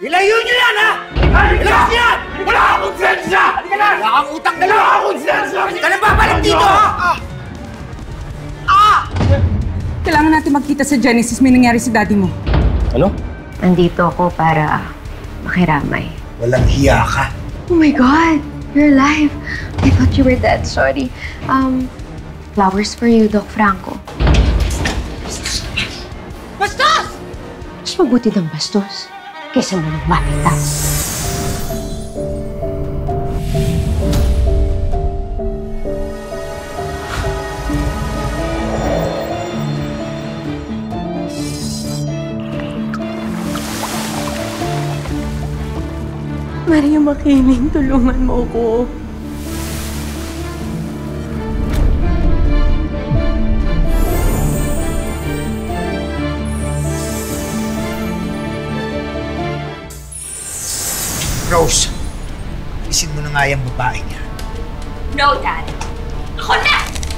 Ilayo niyo yan, ha? Ilayo niyo yan! Wala akong sensya! Wala akong utang na lang! Wala akong sensya! Ka na babalik dito, ha? Kailangan natin magkita sa Genesis. May nangyari sa daddy mo. Ano? Nandito ako para makiramay. Walang hiya ka. Oh my God! You're alive! I thought you were dead. Sorry. Flowers for you, Doc Franco. Bastos! Mas mabuti ng bastos kaysa mo nang makita. Maria Makiling, tulungan mo ko. Rose, isin mo na nga yung babae niya. No, Dad. Ako na!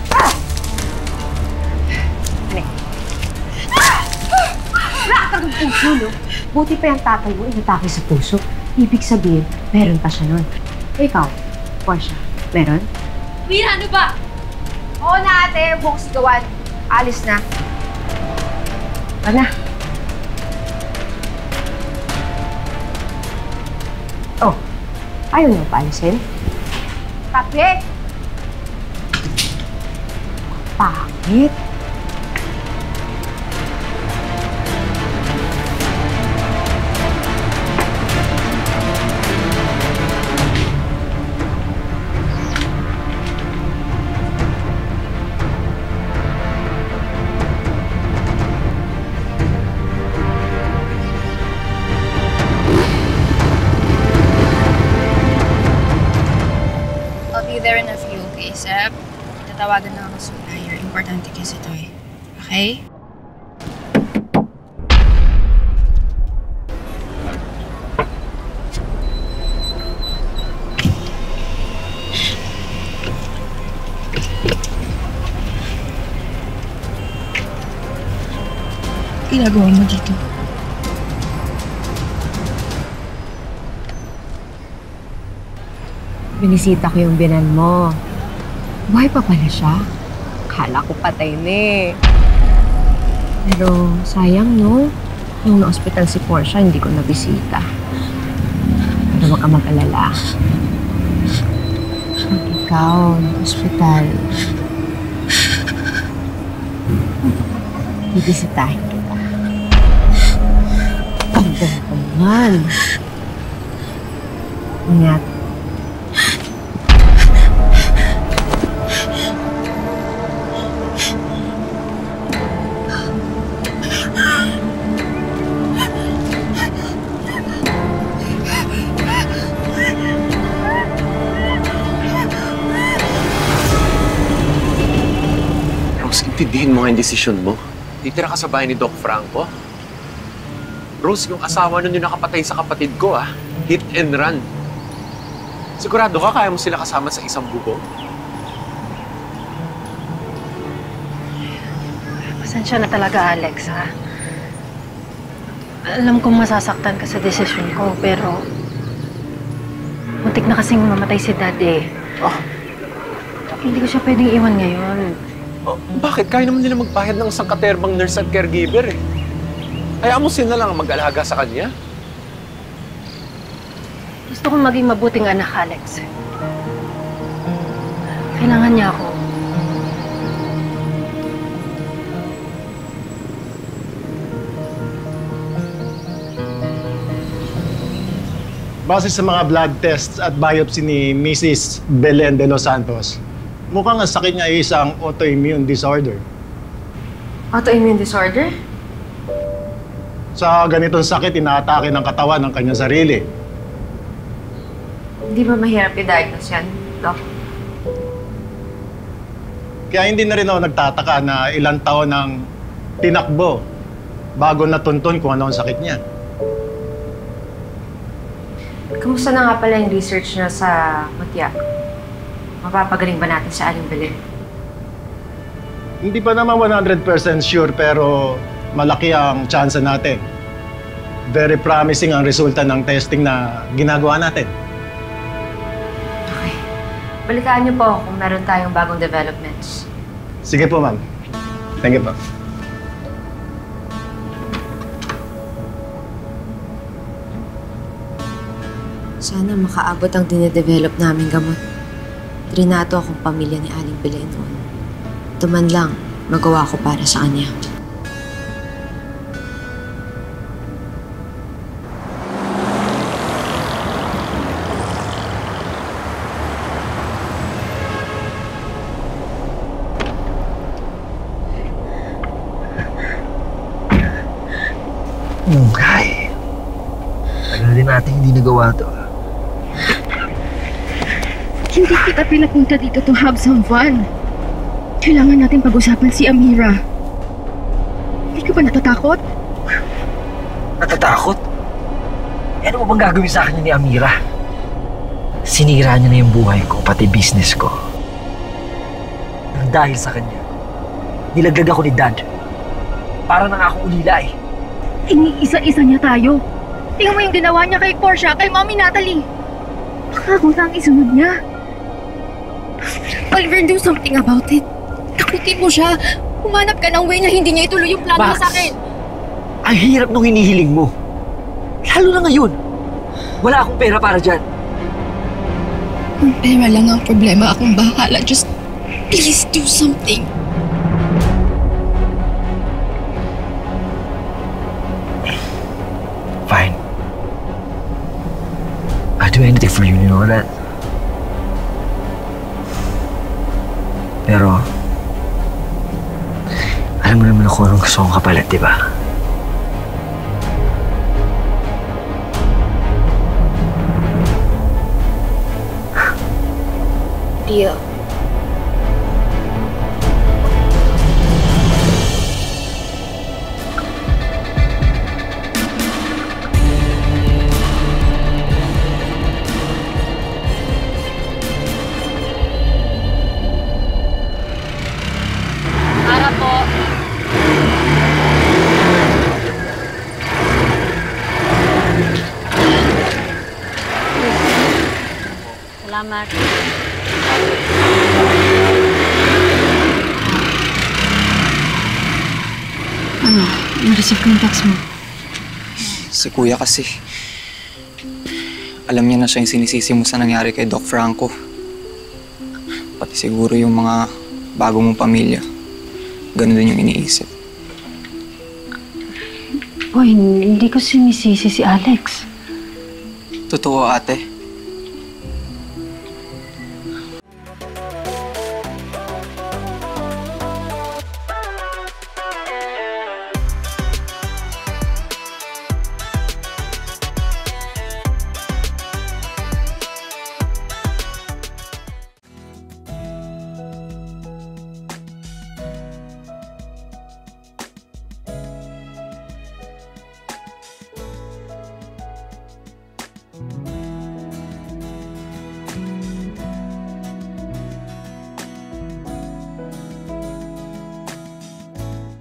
Wala kang puso, no? Buti pa yung tatay mo inatake sa puso. Ibig sabihin, meron pa siya nun. Ikaw, Portia, meron? Mira, ano ba? Oo na, ate. Buong sigawan. Alis na. Ano? Oh, ayaw niyo paalisin? Kapit! Pangit! I'll be there in a few, okay, Seb? Tatawagan na ako sa supplier. Importante kasi ito eh. Okay? Ginagawa mo dito? Binisita ko yung binan mo. Buhay pa pala siya. Akala ko patay na eh. Pero sayang, no? Nung na-hospital si Portia, hindi ko nabisita. Pero wag ka mag-alala. Pag ikaw, na-hospital, bibisitahin kita. Ang ganda naman. Ingat. Intindihin mo nga yung desisyon mo. Titira ka sa bahay ni Doc Franco. Rose, yung asawa nun yung nakapatay sa kapatid ko, ah. Hit and run. Sigurado ka kaya mo sila kasama sa isang bubong? Pasensya na talaga, Alex, ha? Alam kong masasaktan ka sa desisyon ko, pero muntik na kasing mamatay si Dad, eh. Oh. Hindi ko siya pwedeng iwan ngayon. Oh, bakit? Kaya naman nila magbayad ng isang katerbang nurse at caregiver, eh. Hayaan mo sila lang mag-alaga sa kanya. Gusto kong maging mabuting anak, Alex. Kailangan niya ako. Base sa mga blood tests at biopsy ni Mrs. Belen de Los Santos, mukhang ang sakit niya ay isang autoimmune disorder. Autoimmune disorder? Sa ganitong sakit, inaatake ng katawan ng kanyang sarili. Hindi ba mahirap i-diagnose yan, Doc? Kaya hindi na rin ako nagtataka na ilang taon nang tinakbo bago natuntun kung ano ang sakit niya. Kamusta na nga pala yung research niya sa mutya? Mapapagaling ba natin sa Aling Belen? Hindi pa naman 100% sure pero malaki ang chance natin. very promising ang resulta ng testing na ginagawa natin. Okay. Balitaan niyo po kung meron tayong bagong developments. Sige po, ma'am. Thank you po. Sana makaabot ang dinedevelop namin gamot. Trinato akong pamilya ni Aling Belen noon. Ito man lang, magawa ko para sa kanya. Ay, tagal din natin hindi nagawa to. Hindi kita pinapunta dito to have some fun. Kailangan natin pag-usapan si Amira. Hindi ka ba natatakot? Natatakot? Eh, ano ba bang gagawin sa akin ni Amira? Sinira niya na yung buhay ko, pati business ko. Dahil sa kanya, nilaglag ako ni Dad. Para na nga akong ulila eh. Iniisa-isa niya tayo. Tingnan mo yung ginawa niya kay Portia, kay Mommy Natalie. Baka ako lang isunod niya. Oliver, do something about it. Takutin mo siya. Humanap ka ng way na hindi niya ituloy yung plano niya sa akin. Ang hirap nung hinihiling mo. Lalo na ngayon. Wala akong pera para dyan. Kung pera lang ang problema, akong bahala. Just please do something. Fine. I'll do anything for you know that? Pero, alam mo naman ako anong gusto kong kapalit, di ba? Deal. Para po. Salamat. Ano? Na-receive ko yung text mo. Si Kuya kasi. Alam niya na siya yung sinisisi mo sa nangyari kay Doc Franco. Pati siguro yung mga bago mong pamilya. Ganun din yung iniisip. Boy, hindi ko sinisisi si Alex. Totoo, ate.